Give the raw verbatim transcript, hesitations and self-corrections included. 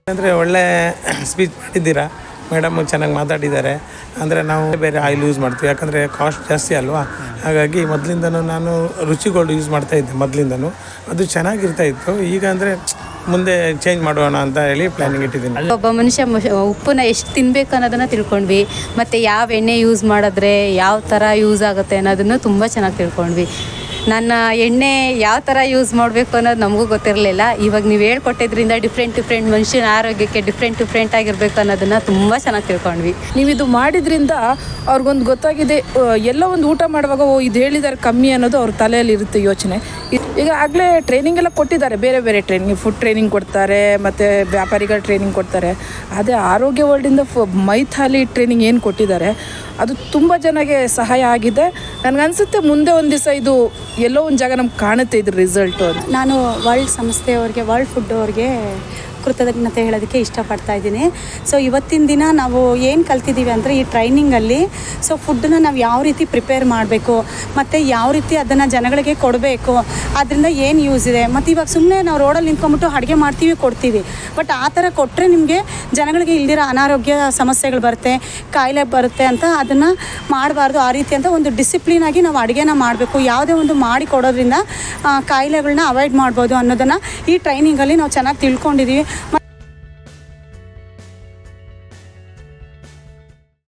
ಅಂದರೆ ಒಳ್ಳೆ ಸ್ಪೀಚ್ ಮಾಡಿದ್ದೀರಾ ಮೇಡಮ್, ಚೆನ್ನಾಗಿ ಮಾತಾಡಿದ್ದಾರೆ. ಅಂದರೆ ನಾವು ಬೇರೆ ಆಯಿಲ್ ಯೂಸ್ ಮಾಡ್ತೀವಿ, ಯಾಕಂದರೆ ಕಾಸ್ಟ್ ಜಾಸ್ತಿ ಅಲ್ವಾ. ಹಾಗಾಗಿ ಮೊದಲಿಂದನೂ ನಾನು ರುಚಿಗೋಲ್ಡ್ ಯೂಸ್ ಮಾಡ್ತಾಯಿದ್ದೆ ಮೊದಲಿಂದನೂ, ಅದು ಚೆನ್ನಾಗಿರ್ತಾಯಿತ್ತು. ಈಗ ಅಂದರೆ ಮುಂದೆ ಚೇಂಜ್ ಮಾಡೋಣ ಅಂತ ಹೇಳಿ ಪ್ಲ್ಯಾನಿಂಗ್ ಇಟ್ಟಿದ್ದೀನಿ. ಒಬ್ಬ ಮನುಷ್ಯ ಉಪ್ಪನ್ನ ಎಷ್ಟು ತಿನ್ನಬೇಕು ಅನ್ನೋದನ್ನು ತಿಳ್ಕೊಂಡ್ವಿ, ಮತ್ತು ಯಾವ ಎಣ್ಣೆ ಯೂಸ್ ಮಾಡಿದ್ರೆ ಯಾವ ಥರ ಯೂಸ್ ಆಗುತ್ತೆ ಅನ್ನೋದನ್ನು ತುಂಬ ಚೆನ್ನಾಗಿ ತಿಳ್ಕೊಂಡ್ವಿ. ನನ್ನ ಎಣ್ಣೆ ಯಾವ ಥರ ಯೂಸ್ ಮಾಡಬೇಕು ಅನ್ನೋದು ನಮಗೂ ಗೊತ್ತಿರಲಿಲ್ಲ. ಇವಾಗ ನೀವು ಹೇಳ್ಕೊಟ್ಟಿದ್ರಿಂದ ಡಿಫ್ರೆಂಟ್ ಡಿಫ್ರೆಂಟ್ ಮನುಷ್ಯನ ಆರೋಗ್ಯಕ್ಕೆ ಡಿಫ್ರೆಂಟ್ ಡಿಫ್ರೆಂಟ್ ಆಗಿರಬೇಕು ಅನ್ನೋದನ್ನು ತುಂಬ ಚೆನ್ನಾಗಿ ತಿಳ್ಕೊಂಡ್ವಿ. ನೀವು ಇದು ಮಾಡಿದ್ರಿಂದ ಅವ್ರಿಗೊಂದು ಗೊತ್ತಾಗಿದೆ, ಎಲ್ಲ ಒಂದು ಊಟ ಮಾಡುವಾಗ ಓ ಇದು ಹೇಳಿದ್ದಾರೆ ಕಮ್ಮಿ ಅನ್ನೋದು ಅವ್ರ ತಲೆಯಲ್ಲಿ ಇರುತ್ತೆ ಯೋಚನೆ. ಈಗ ಆಗಲೇ ಟ್ರೈನಿಂಗ್ ಎಲ್ಲ ಕೊಟ್ಟಿದ್ದಾರೆ, ಬೇರೆ ಬೇರೆ ಟ್ರೈನಿಂಗ್, ಫುಡ್ ಟ್ರೈನಿಂಗ್ ಕೊಡ್ತಾರೆ, ಮತ್ತು ವ್ಯಾಪಾರಿಗಳ ಟ್ರೈನಿಂಗ್ ಕೊಡ್ತಾರೆ. ಅದೇ ಆರೋಗ್ಯ ವರ್ಲ್ಡಿಂದ ಫು ಮೈಥಾಲಿ ಟ್ರೈನಿಂಗ್ ಏನು ಕೊಟ್ಟಿದ್ದಾರೆ ಅದು ತುಂಬ ಜನಕ್ಕೆ ಸಹಾಯ ಆಗಿದೆ. ನನಗನ್ಸುತ್ತೆ ಮುಂದೆ ಒಂದು ದಿವಸ ಇದು ಎಲ್ಲೋ ಒಂದು ಜಾಗ ನಮ್ಗೆ ಕಾಣುತ್ತೆ ಇದ್ರ ರಿಸಲ್ಟು ಅಂತ. ನಾನು ವರ್ಲ್ಡ್ ಸಂಸ್ಥೆಯವ್ರಿಗೆ, ವರ್ಲ್ಡ್ ಫುಡ್ ಅವ್ರಿಗೆ ಕೃತಜ್ಞತೆ ಹೇಳೋದಕ್ಕೆ ಇಷ್ಟಪಡ್ತಾ ಇದ್ದೀನಿ. ಸೊ ಇವತ್ತಿನ ದಿನ ನಾವು ಏನು ಕಲ್ತಿದ್ದೀವಿ ಅಂದರೆ ಈ ಟ್ರೈನಿಂಗಲ್ಲಿ ಸೊ ಫುಡ್ಡನ್ನ ನಾವು ಯಾವ ರೀತಿ ಪ್ರಿಪೇರ್ ಮಾಡಬೇಕು ಮತ್ತು ಯಾವ ರೀತಿ ಅದನ್ನು ಜನಗಳಿಗೆ ಕೊಡಬೇಕು, ಅದರಿಂದ ಏನು ಯೂಸ್ ಇದೆ. ಮತ್ತು ಇವಾಗ ಸುಮ್ಮನೆ ನಾವು ರೋಡಲ್ಲಿ ನಿಂತ್ಕೊಂಡ್ಬಿಟ್ಟು ಅಡುಗೆ ಮಾಡ್ತೀವಿ ಕೊಡ್ತೀವಿ, ಬಟ್ ಆ ಥರ ಕೊಟ್ಟರೆ ನಿಮಗೆ ಜನಗಳಿಗೆ ಇಲ್ದಿರೋ ಅನಾರೋಗ್ಯ ಸಮಸ್ಯೆಗಳು ಬರುತ್ತೆ, ಕಾಯಿಲೆ ಬರುತ್ತೆ ಅಂತ ಅದನ್ನು ಮಾಡಬಾರ್ದು. ಆ ರೀತಿ ಅಂತ ಒಂದು ಡಿಸಿಪ್ಲಿನಾಗಿ ನಾವು ಅಡುಗೆನ ಮಾಡಬೇಕು. ಯಾವುದೇ ಒಂದು ಮಾಡಿ ಕೊಡೋದ್ರಿಂದ ಕಾಯಿಲೆಗಳನ್ನ ಅವಾಯ್ಡ್ ಮಾಡ್ಬೋದು ಅನ್ನೋದನ್ನು ಈ ಟ್ರೈನಿಂಗಲ್ಲಿ ನಾವು ಚೆನ್ನಾಗಿ ತಿಳ್ಕೊಂಡಿದ್ದೀವಿ.